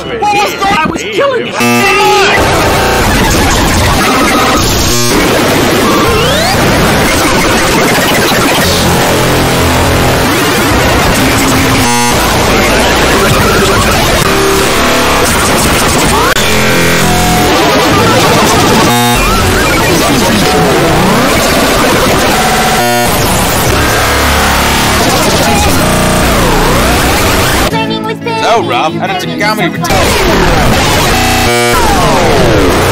What was going on? I was killing you! So, Rob, how did your comedy return?